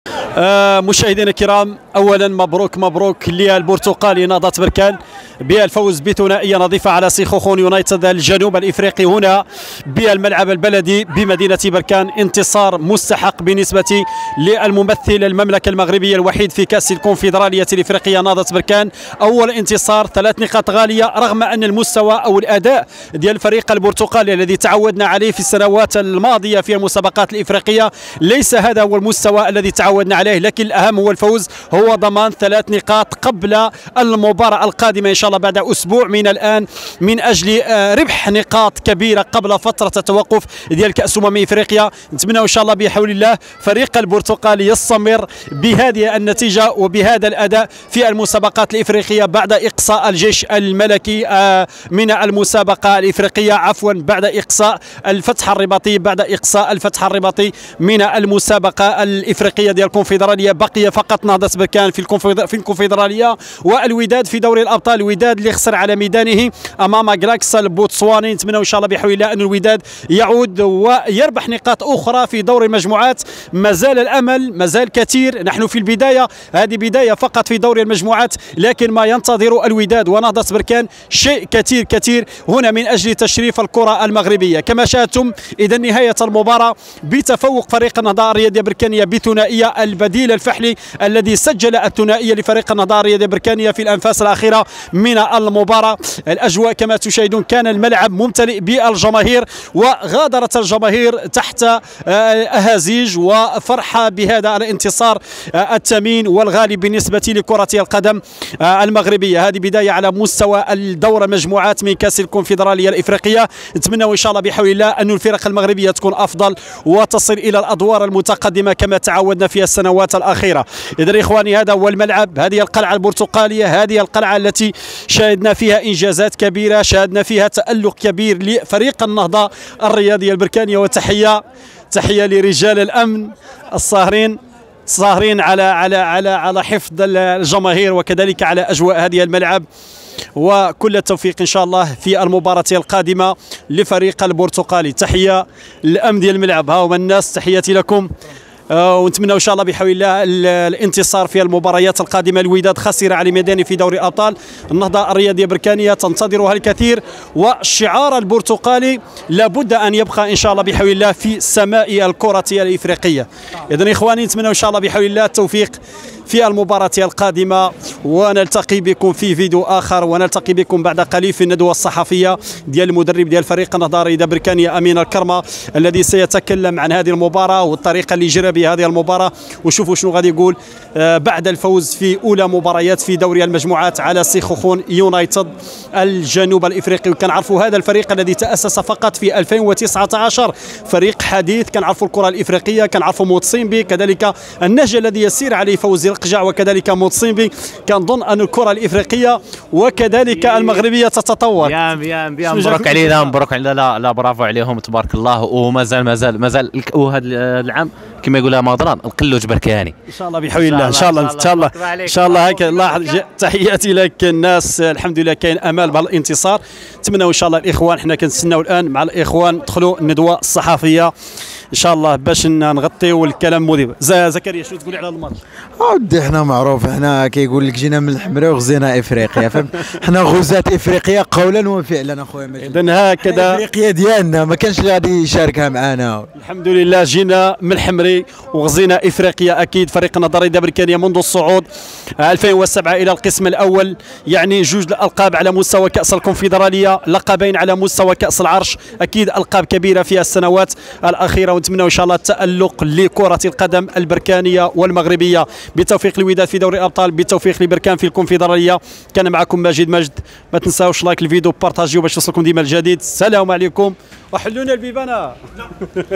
مشاهدينا الكرام، اولا مبروك للبرتقالي نهضة بركان بالفوز بثنائيه نظيفه على سيخوخون يونايتد الجنوب الافريقي هنا بالملعب البلدي بمدينه بركان. انتصار مستحق بالنسبه للممثل المملكه المغربيه الوحيد في كاس الكونفدراليه الافريقيه نهضة بركان. اول انتصار، 3 نقاط غاليه رغم ان المستوى او الاداء ديال الفريق البرتقالي الذي تعودنا عليه في السنوات الماضيه في المسابقات الافريقيه ليس هذا هو المستوى الذي تعودنا عليه، لكن الاهم هو الفوز، هو ضمان 3 نقاط قبل المباراه القادمه ان شاء الله بعد اسبوع من الان، من اجل ربح نقاط كبيره قبل فتره التوقف ديال كاس افريقيا. نتمنى ان شاء الله بحول الله فريق البرتقالي يستمر بهذه النتيجه وبهذا الاداء في المسابقات الافريقيه بعد اقصاء الجيش الملكي من المسابقه الافريقيه، عفوا بعد اقصاء الفتح الرباطي، من المسابقه الافريقيه ديال الكونفدراليه. بقي فقط نهضة بركان في الكونفدراليه والوداد في دوري الابطال. الوداد اللي خسر على ميدانه امام جلاكس البوتسواني. نتمنى ان شاء الله بحول الله ان الوداد يعود ويربح نقاط اخرى في دور المجموعات. مازال الامل، مازال كثير، نحن في البدايه، هذه بدايه فقط في دور المجموعات، لكن ما ينتظر الوداد ونهضة بركان شيء كثير هنا من اجل تشريف الكره المغربيه. كما شاهدتم اذا نهايه المباراه بتفوق فريق النهضه الرياضيه بركانيه بثنائيه، البديل الفحلي الذي سجل الثنائيه لفريق النهضه الرياضيه بركانيه في الانفاس الاخيره من المباراه. الاجواء كما تشاهدون، كان الملعب ممتلئ بالجماهير وغادرت الجماهير تحت اهازيج وفرحه بهذا الانتصار الثمين والغالي بالنسبه لكره القدم المغربيه. هذه بدايه على مستوى الدور مجموعات من كاس الكونفدراليه الافريقيه. نتمنى ان شاء الله بحول الله ان الفرق المغربيه تكون افضل وتصل الى الادوار المتقدمه كما تعودنا في السنوات الاخيره. اذا اخواني، هذا هو الملعب، هذه القلعه البرتقاليه، هذه القلعه التي شاهدنا فيها انجازات كبيره، شاهدنا فيها تألق كبير لفريق النهضه الرياضيه البركانيه. وتحيه لرجال الامن الصاهرين على حفظ الجماهير وكذلك على اجواء هذه الملعب. وكل التوفيق ان شاء الله في المباراه القادمه لفريق البرتقالي. تحيه للامن ديال الملعب، ها هما الناس، تحياتي لكم. ونتمنى ان شاء الله بحول الله الانتصار في المباريات القادمه. الوداد خسر على ميداني في دوري الابطال، النهضه الرياضيه بركانيه تنتظرها الكثير، والشعار البرتقالي لابد ان يبقى ان شاء الله بحول الله في سماء الكره الافريقيه. اذا اخواني، نتمنى ان شاء الله بحول الله التوفيق في المباراة القادمة، ونلتقي بكم في فيديو آخر، ونلتقي بكم بعد قليل في الندوة الصحفية ديال المدرب ديال فريق النهضة الرياضية بركانية أمين الكرمة، الذي سيتكلم عن هذه المباراة والطريقة اللي جرى بها هذه المباراة، وشوفوا شنو غادي يقول بعد الفوز في أولى مباريات في دوري المجموعات على سيخوخون يونايتد الجنوب الإفريقي. وكنعرفوا هذا الفريق الذي تأسس فقط في 2019، فريق حديث، كنعرفوا الكرة الإفريقية، كنعرفوا موتسيمبي، كذلك النهج الذي يسير عليه فوزي القجع وكذلك موتسيمبي. كنظن أن الكرة الإفريقية وكذلك المغربية تتطور. بيان مبروك علينا، لا برافو عليهم تبارك الله. ومازال وهذا العام كما يقولها مغدران القلوج بركاني ان شاء الله بحول الله. ان شاء الله هكا. تحياتي لك الناس، الحمد لله كاين امال بالانتصار. نتمنى ان شاء الله الاخوان، حنا كنتسناو الان مع الاخوان ندخلوا الندوه الصحفيه ان شاء الله باش نغطيو الكلام مذيب. زكريا شنو تقولي على الماتش؟ ودي حنا معروف، حنا كيقول لك جينا من الحمراء وغزينا افريقيا، فهمت؟ حنا غزاة افريقيا قولا وفعلا اخويا. اذا هكذا افريقيا ديالنا ما كانش اللي غادي يشاركها معنا. الحمد لله جينا من الحمري وغزينا افريقيا. اكيد فريق النهضه الرياضيه بركانيه منذ الصعود 2007 الى القسم الاول، يعني 2 الالقاب على مستوى كاس الكونفدراليه، لقبين على مستوى كاس العرش، اكيد القاب كبيره في السنوات الاخيره. ونتمنى ان شاء الله التالق لكره القدم البركانيه والمغربيه. بالتوفيق للوداد في دوري الابطال، بالتوفيق لبركان في الكونفدراليه. كان معكم ماجد. ما تنساوش لايك الفيديو، بارطاجيو باش يوصلكم ديما الجديد. السلام عليكم وحلونا البيبانه.